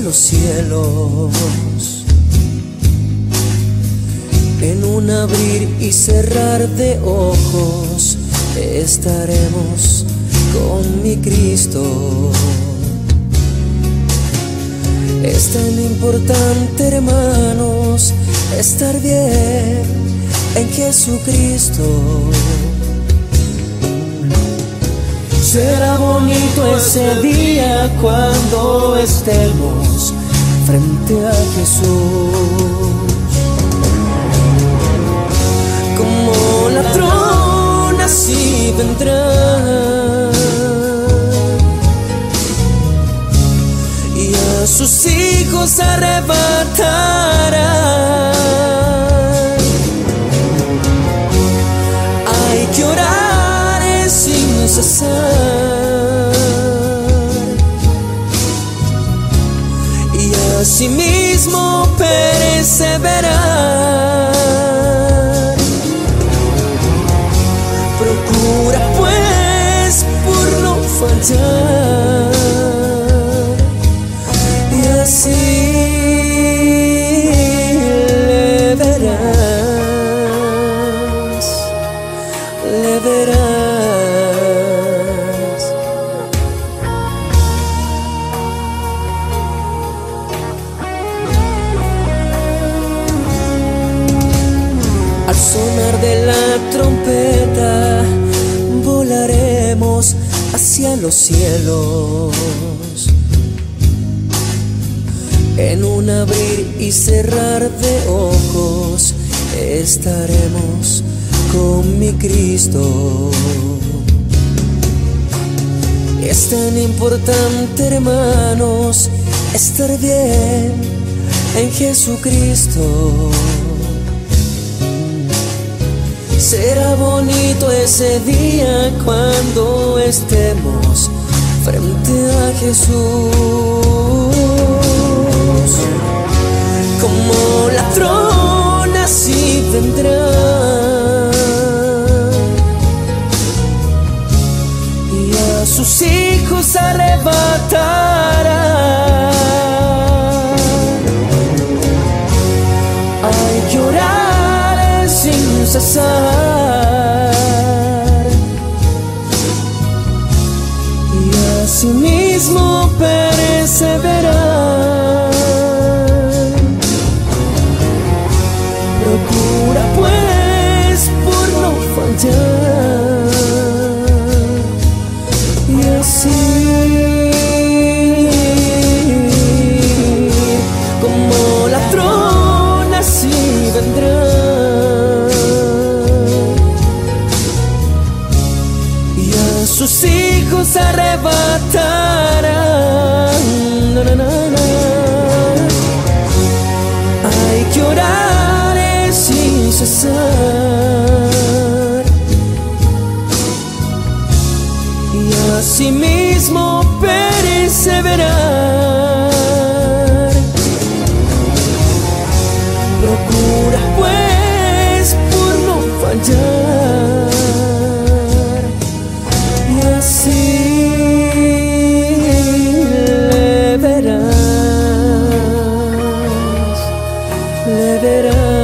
los cielos. En un abrir y cerrar de ojos estaremos con mi Cristo. Es tan importante, hermanos, estar bien en Jesucristo. Será bonito ese día cuando estemos frente a Jesús. Como ladrón así vendrá, y a sus hijos arrebatará. Hay que orar sin cesar, y asimismo perseverar. Procura pues por no fallar, y así le verás, le verás. Al sonar de la trompeta volaremos hacia los cielos. En un abrir y cerrar de ojos estaremos con mi Cristo. Es tan importante, hermanos, estar bien en Jesucristo. Será bonito ese día cuando estemos frente a Jesús. Como ladrón así vendrá, y a sus hijos arrebatará. Hay que orar sin cesar, y asimismo perseverar. Procura pues por no fallar, y así como ladrón así vendrá, y a sus hijos arrebatarán. Na, na, na, na. Hay que orar sin cesar, y asimismo perseverar. Procura pues por no fallar, y así le verás, le verás.